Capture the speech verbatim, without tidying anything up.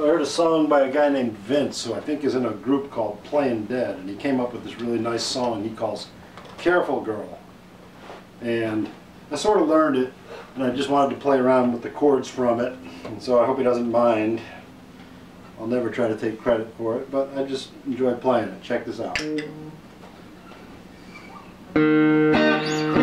So I heard a song by a guy named Vince, who I think is in a group called Playin Dead, and he came up with this really nice song he calls Careful Girl. And I sort of learned it, and I just wanted to play around with the chords from it, and so I hope he doesn't mind. I'll never try to take credit for it, but I just enjoy playing it. Check this out.